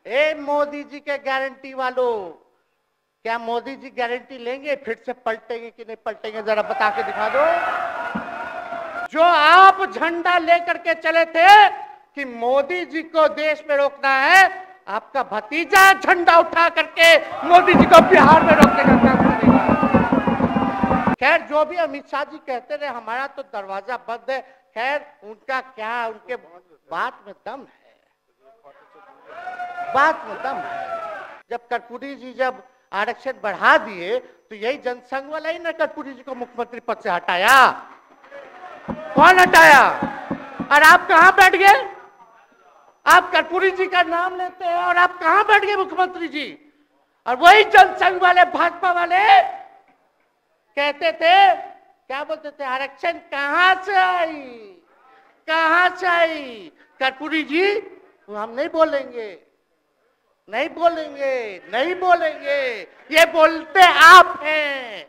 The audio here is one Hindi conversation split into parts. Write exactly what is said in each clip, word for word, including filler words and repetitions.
ए मोदी जी के गारंटी वालों, क्या मोदी जी गारंटी लेंगे? फिर से पलटेंगे कि नहीं पलटेंगे, जरा बता के दिखा दो। जो आप झंडा लेकर के चले थे कि मोदी जी को देश में रोकना है, आपका भतीजा झंडा उठा करके मोदी जी को बिहार में रोकने का काम करेगा। खैर, जो भी अमित शाह जी कहते रहे, हमारा तो दरवाजा बंद है। खैर, उनका क्या, उनके बात में दम है, बात में दम है। जब कर्पूरी जी जब आरक्षण बढ़ा दिए तो यही जनसंघ वाला ही ना कर्पूरी जी को मुख्यमंत्री पद से हटाया। कौन हटाया? और आप कहां बैठ गए? आप कर्पूरी जी का नाम लेते हैं और आप कहां बैठ गए मुख्यमंत्री जी? और वही जनसंघ वाले, भाजपा वाले कहते थे, क्या बोलते थे, आरक्षण कहां से आई, कहां से आई? कर्पूरी जी, हम नहीं बोलेंगे, नहीं बोलेंगे, नहीं बोलेंगे, ये बोलते आप हैं।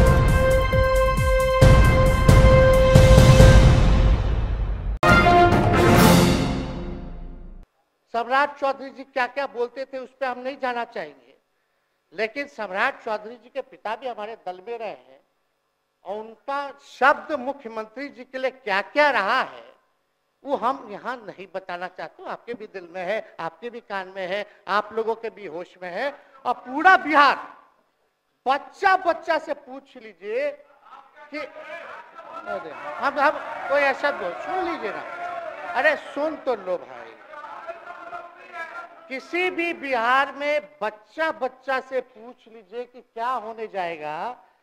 सम्राट चौधरी जी क्या क्या बोलते थे उस पर हम नहीं जाना चाहेंगे, लेकिन सम्राट चौधरी जी के पिता भी हमारे दल में रहे हैं और उनका शब्द मुख्यमंत्री जी के लिए क्या क्या रहा है वो हम यहाँ नहीं बताना चाहते। आपके भी दिल में है, आपके भी कान में है, आप लोगों के भी होश में है, और पूरा बिहार बच्चा बच्चा से पूछ लीजिए कि हम हम कोई ऐसा बोल, सुन लीजिए ना, अरे सुन तो लो भाई। किसी भी बिहार में बच्चा बच्चा से पूछ लीजिए कि क्या होने जाएगा,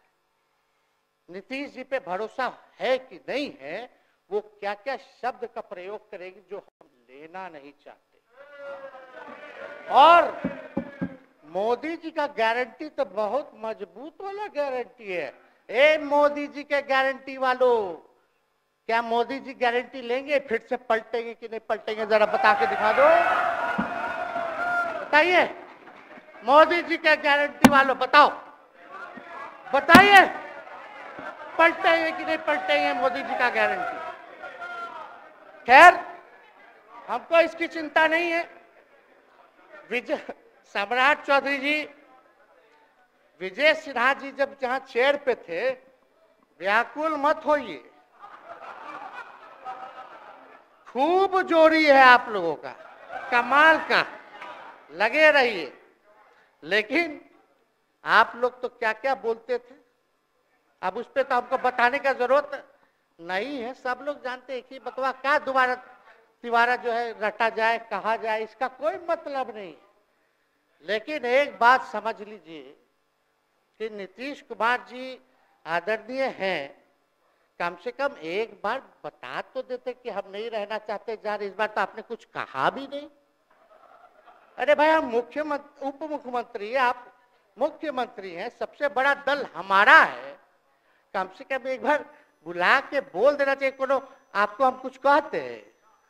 नीतीश जी पे भरोसा है कि नहीं है, वो क्या क्या शब्द का प्रयोग करेगी जो हम लेना नहीं चाहते। और मोदी जी का गारंटी तो बहुत मजबूत वाला गारंटी है। ए मोदी जी के गारंटी वालों, क्या मोदी जी गारंटी लेंगे? फिर से पलटेंगे कि नहीं पलटेंगे, जरा बता के दिखा दो। बताइए, मोदी जी के गारंटी वालों बताओ, बताइए, पलटेंगे कि नहीं पलटेंगे मोदी जी का गारंटी? खैर, हमको इसकी चिंता नहीं है। विजय सम्राट चौधरी जी, विजय सिन्हा जी जब जहां चेयर पे थे, व्याकुल मत होइए, खूब जोड़ी है आप लोगों का, कमाल का, लगे रहिए। लेकिन आप लोग तो क्या क्या बोलते थे, अब उस पर तो हमको बताने का जरूरत नहीं है, सब लोग जानते हैं कि बतवा क्या दोबारा तिवारा जो है रटा जाए, कहा जाए, इसका कोई मतलब नहीं है। लेकिन एक बात समझ लीजिए कि नीतीश कुमार जी आदरणीय हैं, कम से कम एक बार बता तो देते कि हम नहीं रहना चाहते जा रहे। इस बार तो आपने कुछ कहा भी नहीं। अरे भाई, हम मुख्यमंत्री, उप मुख्यमंत्री, आप मुख्यमंत्री हैं, सबसे बड़ा दल हमारा है, कम से कम एक बार बुला के बोल देना चाहिए। कोनो आपको हम कुछ कहते हैं?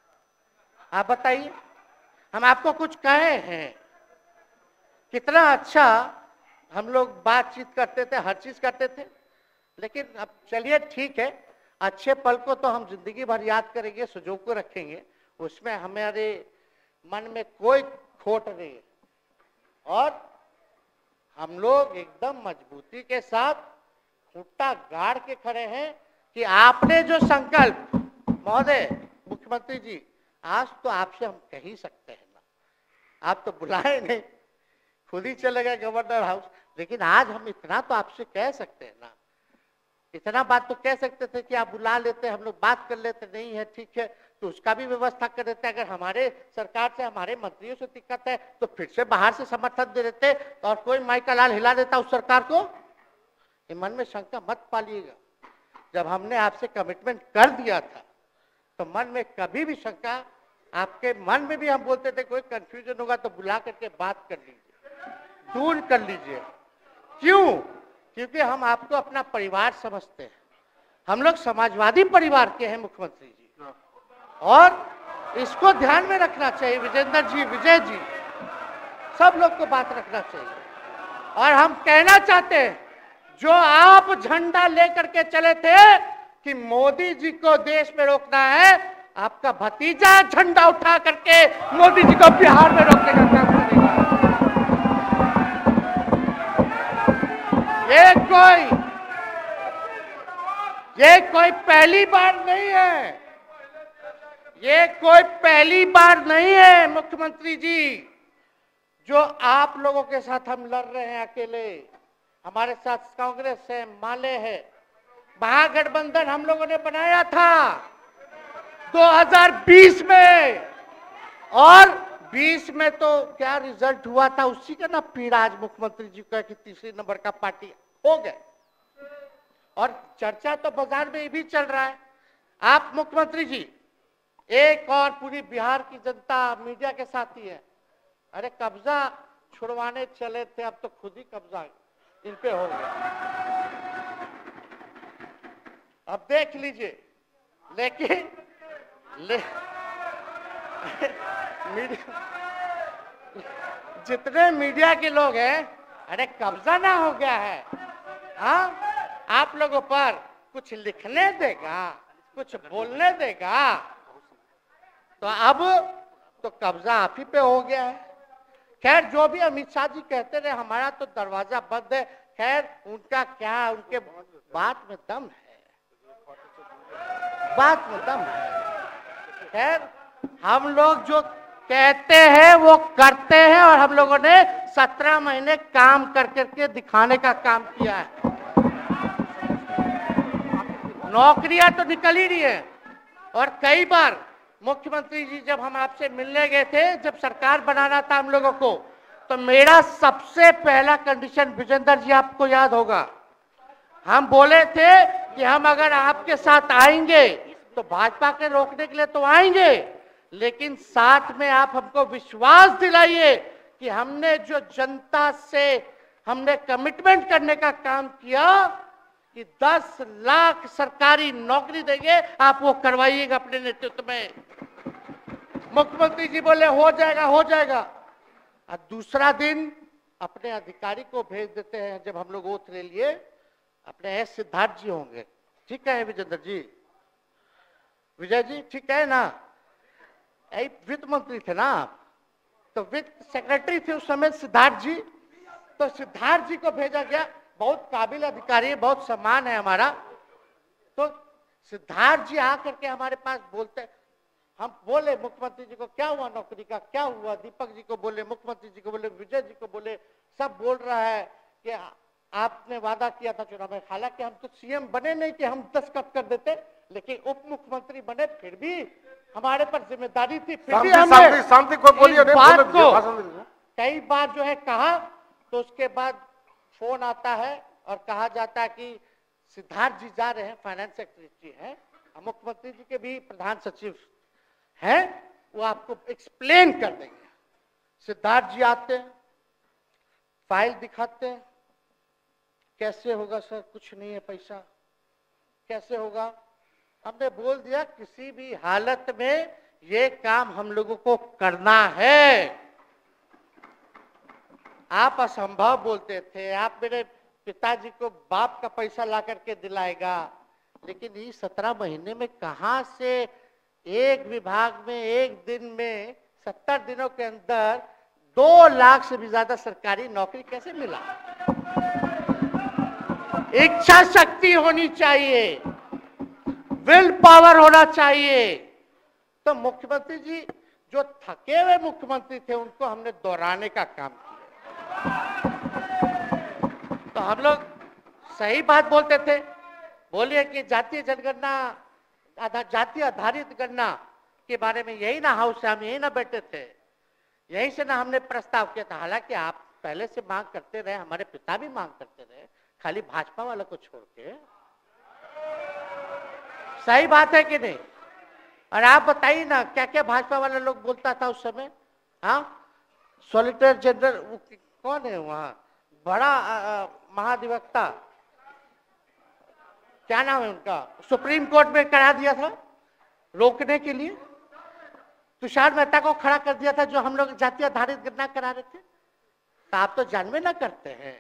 आप बताइए, हम आपको कुछ कहे हैं? कितना अच्छा हम लोग बातचीत करते थे, हर चीज करते थे। लेकिन अब चलिए ठीक है, अच्छे पल को तो हम जिंदगी भर याद करेंगे, सुजो को रखेंगे, उसमें हमारे मन में कोई खोट नहीं है। और हम लोग एकदम मजबूती के साथ खूंटा गाड़ के खड़े हैं कि आपने जो संकल्प, महोदय मुख्यमंत्री जी, आज तो आपसे हम कह ही सकते हैं ना, आप तो बुलाए नहीं, खुद ही चले गए गवर्नर हाउस, लेकिन आज हम इतना तो आपसे कह सकते हैं ना, इतना बात तो कह सकते थे कि आप बुला लेते, हम लोग बात कर लेते। नहीं है ठीक है, तो उसका भी व्यवस्था कर देते। अगर हमारे सरकार से, हमारे मंत्रियों से दिक्कत है तो फिर से बाहर से समर्थन दे देते और कोई माई का लाल हिला देता उस सरकार को। ये मन में शंका मत पालिएगा, जब हमने आपसे कमिटमेंट कर दिया था तो मन में कभी भी शंका, आपके मन में भी हम बोलते थे कोई कंफ्यूजन होगा तो बुला करके बात कर लीजिए, दूर कर लीजिए। क्यों? क्योंकि हम आपको अपना परिवार समझते हैं। हम लोग समाजवादी परिवार के हैं मुख्यमंत्री जी, और इसको ध्यान में रखना चाहिए। विजेंद्र जी, विजय जी, सब लोग को बात रखना चाहिए। और हम कहना चाहते हैं, जो आप झंडा लेकर के चले थे कि मोदी जी को देश में रोकना है, आपका भतीजा झंडा उठा करके मोदी जी को बिहार में रोकने का काम करेगा। ये कोई पहली बार नहीं है, ये कोई पहली बार नहीं है मुख्यमंत्री जी, जो आप लोगों के साथ हम लड़ रहे हैं अकेले। हमारे साथ कांग्रेस है, माले है, महागठबंधन हम लोगों ने बनाया था दो हज़ार बीस में, और बीस में तो क्या रिजल्ट हुआ था उसी का ना पीड़ा आज मुख्यमंत्री जी का कि तीसरे नंबर का पार्टी हो गए। और चर्चा तो बाजार में ये भी चल रहा है, आप मुख्यमंत्री जी एक और पूरी बिहार की जनता मीडिया के साथ ही है। अरे कब्जा छुड़वाने चले थे, अब तो खुद ही कब्जा इन पे हो गया। अब देख लीजिए, लेकिन ले, मीडिया, जितने मीडिया के लोग हैं, अरे कब्जा ना हो गया है, हाँ आप लोगों पर कुछ लिखने देगा, कुछ बोलने देगा, तो अब तो कब्जा आप ही पे हो गया है। खैर जो भी अमित शाह जी कहते रहे हमारा तो दरवाजा बंद है, खैर उनका क्या, उनके बात में दम है, बात में दम है। खैर हम लोग जो कहते हैं वो करते हैं, और हम लोगों ने सत्रह महीने काम कर करके दिखाने का काम किया है। नौकरियां तो निकल ही रही है, और कई बार मुख्यमंत्री जी जब हम आपसे मिलने गए थे, जब सरकार बनाना था हम लोगों को, तो मेरा सबसे पहला कंडीशन विजेंद्र जी आपको याद होगा, हम बोले थे कि हम अगर आपके साथ आएंगे तो भाजपा के रोकने के लिए तो आएंगे, लेकिन साथ में आप हमको विश्वास दिलाइए कि हमने जो जनता से हमने कमिटमेंट करने का काम किया कि दस लाख सरकारी नौकरी देंगे, आप वो करवाइएगा अपने नेतृत्व में। मुख्यमंत्री जी बोले हो जाएगा हो जाएगा, और दूसरा दिन अपने अधिकारी को भेज देते हैं। जब हम लोग ओथ ले लिए, अपने एस सिद्धार्थ जी होंगे, ठीक है विजेंद्र जी, विजय जी ठीक है ना, वित्त मंत्री थे ना आप, तो वित्त सेक्रेटरी थे उस समय सिद्धार्थ जी, तो सिद्धार्थ जी को भेजा गया, बहुत काबिल अधिकारी है, बहुत सम्मान है हमारा। तो सिद्धार्थ जी आकर के हमारे पास बोलते, हम बोले मुख्यमंत्री जी को क्या हुआ नौकरी का, क्या हुआ, दीपक जी को बोले, मुख्यमंत्री जी को बोले, विजय जी को बोले, सब बोल रहा है कि आपने वादा किया था चुनाव में। हालांकि हम तो सीएम बने नहीं कि हम दस्तखत कर देते, लेकिन उप मुख्यमंत्री बने, फिर भी हमारे पर जिम्मेदारी थी, फिर भी हमने शांति को बोलिए, बात को कई बार जो है कहा। तो उसके बाद फोन आता है और कहा जाता है कि सिद्धार्थ जी जा रहे हैं, फाइनेंस सेक्रेटरी हैं, मुख्यमंत्री जी के भी प्रधान सचिव हैं, वो आपको एक्सप्लेन कर देंगे। सिद्धार्थ जी आते हैं, फाइल दिखाते हैं, कैसे होगा सर, कुछ नहीं है पैसा, कैसे होगा। हमने बोल दिया किसी भी हालत में ये काम हम लोगों को करना है। आप असंभव बोलते थे, आप मेरे पिताजी को बाप का पैसा ला करके दिलाएगा, लेकिन ये सत्रह महीने में कहां से एक विभाग में एक दिन में सत्तर दिनों के अंदर दो लाख से भी ज्यादा सरकारी नौकरी कैसे मिला। इच्छा शक्ति होनी चाहिए, विल पावर होना चाहिए। तो मुख्यमंत्री जी जो थके हुए मुख्यमंत्री थे उनको हमने दोहराने का काम किया। तो हम लोग सही बात बोलते थे, बोलिए कि जातीय जनगणना, जातीय आधारित गणना के बारे में यही ना हाउस से हम यही ना बैठे थे, यही से ना हमने प्रस्ताव किया था। हालांकि आप पहले से मांग करते रहे, हमारे पिता भी मांग करते रहे, खाली भाजपा वाला को छोड़ के। सही बात है कि नहीं? और आप बताइए ना क्या क्या भाजपा वाला लोग बोलता था उस समय। हाँ, सॉलिसिटर जनरल कौन है वहां, बड़ा महाधिवक्ता, क्या नाम है उनका, सुप्रीम कोर्ट में करा दिया था रोकने के लिए, तुषार मेहता को खड़ा कर दिया था जो हम लोग जातीय आधारित गणना करा रहे थे। तो आप तो जानवे ना करते हैं,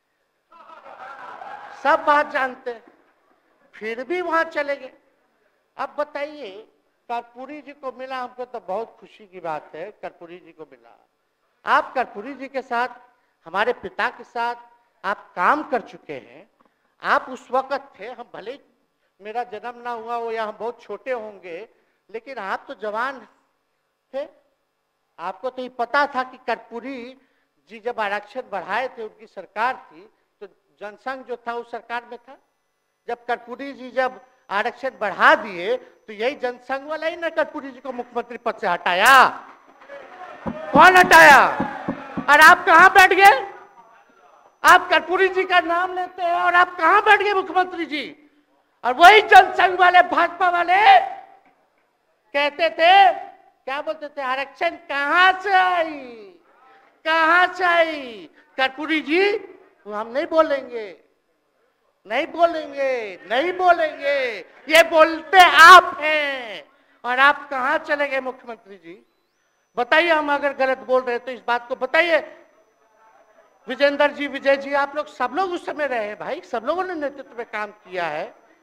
सब बात जानते हैं, फिर भी वहां चले गए। अब बताइए, कर्पूरी जी को मिला, हमको तो बहुत खुशी की बात है, कर्पूरी जी को मिला। आप कर्पूरी जी के साथ, हमारे पिता के साथ आप काम कर चुके हैं। आप उस वक्त थे, हम भले मेरा जन्म ना हुआ हो या हम बहुत छोटे होंगे, लेकिन आप तो जवान थे, आपको तो ये पता था कि कर्पूरी जी जब आरक्षण बढ़ाए थे, उनकी सरकार थी, तो जनसंघ जो था उस सरकार में था। जब कर्पूरी जी जब आरक्षण बढ़ा दिए तो यही जनसंघ वाला ही ना कर्पूरी जी को मुख्यमंत्री पद से हटाया। कौन हटाया? और आप कहां बैठ गए? आप कर्पूरी जी का नाम लेते हैं और आप कहां बैठ गए मुख्यमंत्री जी? और वही जनसंघ वाले, भाजपा वाले कहते थे, क्या बोलते थे, आरक्षण कहां से आई, कहां से आई? कर्पूरी जी, वो हम नहीं बोलेंगे, नहीं बोलेंगे, नहीं बोलेंगे, ये बोलते आप हैं। और आप कहां चले गए मुख्यमंत्री जी? बताइए, हम अगर गलत बोल रहे हैं तो इस बात को बताइए। विजेंद्र जी, विजय जी, आप लोग सब लोग उस समय रहे भाई, सब लोगों ने नेतृत्व में काम किया है।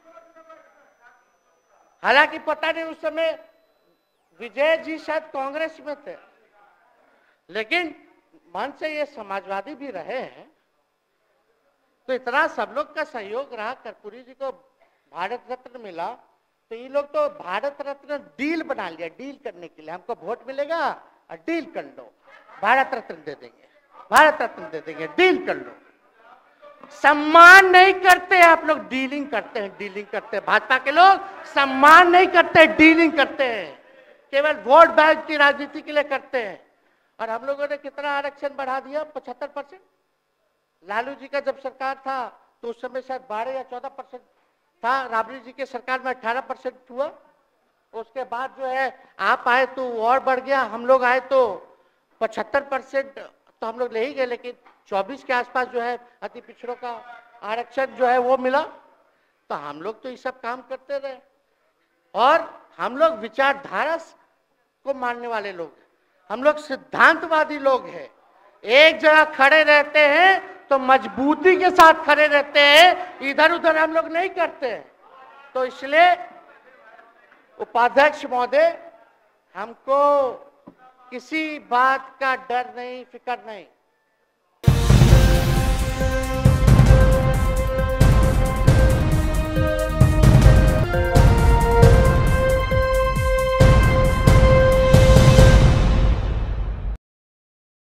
हालांकि पता नहीं उस समय विजय जी शायद कांग्रेस में थे, लेकिन मन से ये समाजवादी भी रहे हैं। तो इतना सब लोग का सहयोग रहा, कर्पूरी जी को भारत रत्न मिला, तो ये लोग तो भारत रत्न डील बना लिया, डील करने के लिए, हमको वोट मिलेगा और डील कर लो, भारत रत्न दे देंगे, भारत रत्न दे देंगे, डील कर लो। सम्मान नहीं करते आप लोग, डीलिंग करते हैं, डीलिंग करते हैं। भाजपा के लोग सम्मान नहीं करते, डीलिंग करते हैं, केवल वोट बैंक की राजनीति के लिए करते हैं। और हम लोगों ने कितना आरक्षण बढ़ा दिया? पचहत्तर परसेंट। लालू जी का जब सरकार था तो उस समय शायद बारह या चौदह परसेंट था, राबड़ी जी के सरकार में अठारह परसेंट हुआ। उसके बाद जो है आप आए तो और बढ़ गया, हम लोग आए तो पचहत्तर परसेंट तो हम लोग ले ही गए, लेकिन चौबीस के आसपास जो है अति पिछड़ों का आरक्षण जो है वो मिला। तो हम लोग तो ये सब काम करते रहे, और हम लोग विचारधारा को मानने वाले लोग हैं, हम लोग सिद्धांतवादी लोग हैं। एक जगह खड़े रहते हैं तो मजबूती के साथ खड़े रहते हैं, इधर उधर हम लोग नहीं करते हैं। तो इसलिए उपाध्यक्ष महोदय, हमको किसी बात का डर नहीं, फिक्र नहीं।